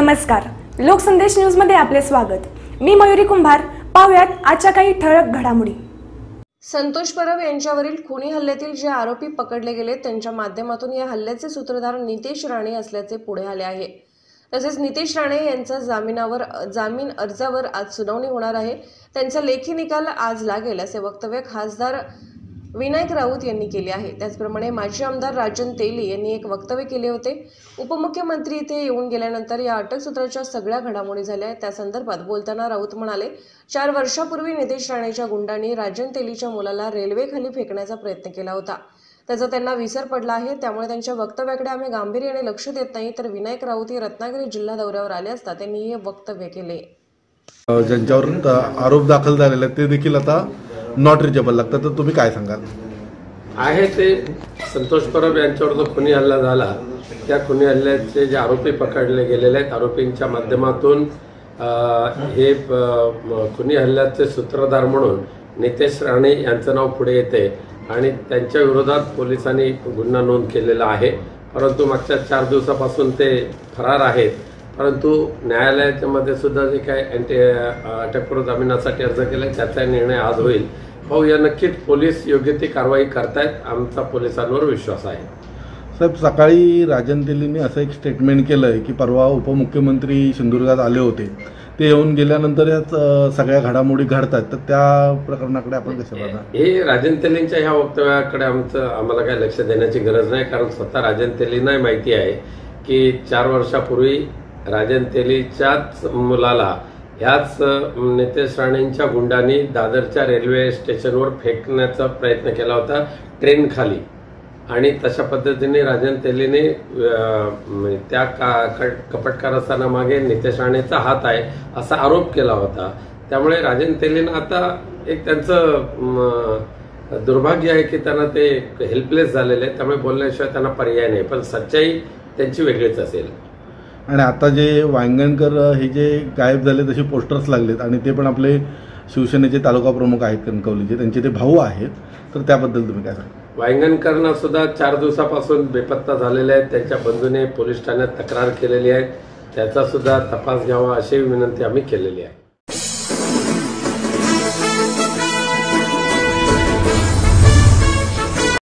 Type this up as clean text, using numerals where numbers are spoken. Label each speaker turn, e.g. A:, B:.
A: नमस्कार, लोकसंदेश न्यूज मध्ये आपले स्वागत। मी मयुरी कुंभार। पाहुयात आजच्या काही ठळक घडामोडी।
B: संतोष परब यांच्यावरील खूनी हल्ल्यातील जे आरोपी पकडले गेले त्यांच्या माध्यमातून या हल्ल्याचे सूत्रधार नितेश राणे असल्याचे पुढे आले आहे। तसेच नितेश राणे यांचा जामीन अर्जावर आज सुनावणी होणार आहे। त्यांचा लेखी निकाल आज लागेल असे वक्तव्य खासदार विनायक राऊत यांनी केले आहे। त्याचप्रमाणे माजी आमदार राजन तेली यांनी एक वक्तव्य केले होते। उपमुख्यमंत्री इथे येऊन गेल्यानंतर या अटकसूत्राच्या सगळ्या घडामोडी झाल्या। त्या संदर्भात बोलताना राऊत म्हणाले, 4 वर्षापूर्वी नितेश राणेच्या गुंडांनी राजन तेलीच्या मुलाला रेल्वेखाली फेकण्याचा प्रयत्न केला होता। त्याचा त्यांना विसर पडला आहे। त्यामुळे त्यांच्या वक्तव्याकडे आम्ही गांभीर्याने लक्ष देत नाही। तर विनायक राऊत हे रत्नागिरी जिल्हा दौऱ्यावर आले असता त्यांनी हे वक्तव्य केले।
C: ज्यांच्यावर आरोप दाखल झालेले ते देखील आता नॉट रिचेबल लागतात, तर तुम्ही काय सांगाल?
D: आहे ते संतोष परब यांच्यावर जो खुनी हल्ला झाला त्या खुनी हल्ल्याचे जे आरोपी पकडले गेलेले आहेत, आरोपींच्या माध्यमातून हे खुनी हल्ल्याचे सूत्रधार म्हणून नितेश राणे यांचं नाव पुढे येते आणि त्यांच्या विरोधात पोलिसांनी गुन्हा नोंद केलेला आहे। परंतु मागच्या 4 दिवसापासून ते फरार आहेत। परंतु न्यायालयामध्ये सुद्धा जे काय अटकपूर्व जामिनासाठी अर्ज केला त्याचा निर्णय आज होईल। पाहूया, नक्कीच पोलीस योग्य ती कारवाई करतायत, आमचा पोलिसांवर विश्वास आहे।
C: साहेब, सकाळी राजन तेलींनी असं एक स्टेटमेंट केलंय की परवा उपमुख्यमंत्री सिंधुदुर्गात आले होते, ते येऊन गेल्यानंतर याच सगळ्या घडामोडी घडतात, तर त्या प्रकरणाकडे आपण कसं बघा?
D: हे राजन तेलींच्या ह्या वक्तव्याकडे आम्हाला काही लक्ष देण्याची गरज नाही, कारण स्वतः राजन तेलींना माहिती आहे की 4 वर्षापूर्वी राजन तेलीच्याच मुलाला ह्याच नितेश राणेंच्या गुंडांनी दादरच्या रेल्वे स्टेशनवर फेकण्याचा प्रयत्न केला होता ट्रेन खाली, आणि तशा पद्धतीने राजन तेलीने त्या कपट कारस्थानामागे नितेश राणेचा हात आहे असा आरोप केला होता। त्यामुळे राजन तेलीनं आता एक त्यांचं दुर्भाग्य आहे की त्यांना ते हेल्पलेस झालेले आहे, त्यामुळे बोलण्याशिवाय त्यांना पर्याय नाही, पण सच्चाई त्यांची वेगळीच असेल।
C: आणि आता जे वांगणकर हे जे गायब झाले तसे पोस्टर्स लागलेत, आणि ते पण आपले शिवसेनेचे तालुका प्रमुख आहेत कणकवलीचे, त्यांचे ते भाऊ आहेत, तर त्याबद्दल तुम्ही काय सांगा?
D: वांगणकरांना सुद्धा 4 दिवसापासून बेपत्ता झालेले आहेत। त्यांच्या बंधूने पोलीस ठाण्यात तक्रार केलेली आहे, त्याचा सुद्धा तपास घ्यावा अशी विनंती आम्ही केलेली आहे।